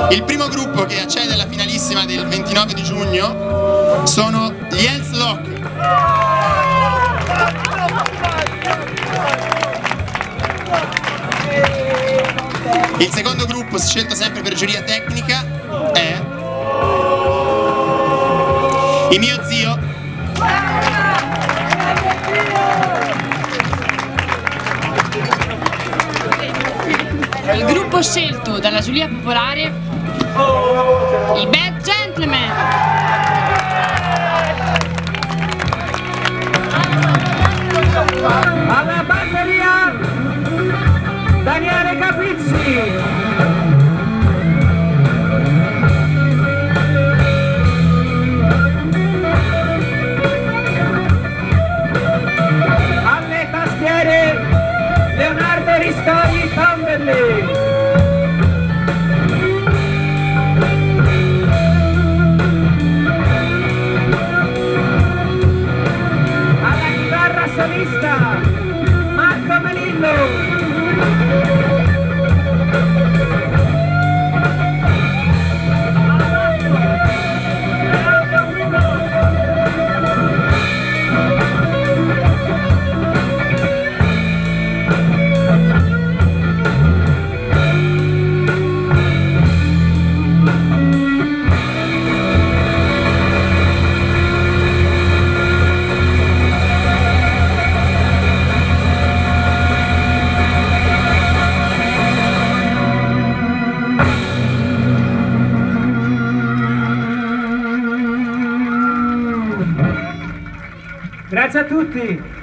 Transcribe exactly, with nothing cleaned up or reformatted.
Il primo gruppo che accede alla finalissima del ventinove di giugno sono gli Hells Lock. Il secondo gruppo, scelto sempre per giuria tecnica, è il mio zio. Il gruppo scelto dalla giuria popolare, i Bad Gentlemen. Alla batteria Daniele Capizzi. Alle tastiere Leonardo Ristori Tambelli. Alla chitarra solista Marco Melillo. Grazie a tutti!